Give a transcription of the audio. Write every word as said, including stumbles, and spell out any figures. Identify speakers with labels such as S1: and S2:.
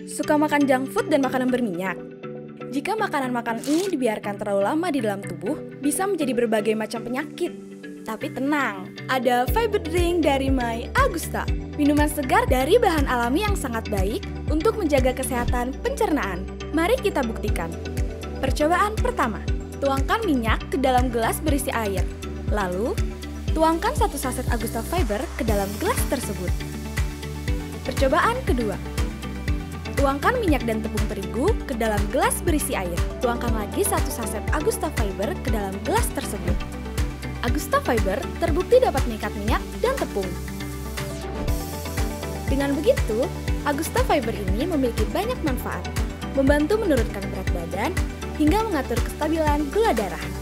S1: Suka makan junk food dan makanan berminyak? Jika makanan-makanan ini dibiarkan terlalu lama di dalam tubuh, bisa menjadi berbagai macam penyakit. Tapi tenang, ada fiber drink dari My Agusta. Minuman segar dari bahan alami yang sangat baik untuk menjaga kesehatan pencernaan. Mari kita buktikan. Percobaan pertama, tuangkan minyak ke dalam gelas berisi air. Lalu, tuangkan satu saset Agusta Fiber ke dalam gelas tersebut. Percobaan kedua, tuangkan minyak dan tepung terigu ke dalam gelas berisi air. Tuangkan lagi satu saset Agusta Fiber ke dalam gelas tersebut. Agusta Fiber terbukti dapat mengikat minyak dan tepung. Dengan begitu, Agusta Fiber ini memiliki banyak manfaat, membantu menurunkan berat badan hingga mengatur kestabilan gula darah.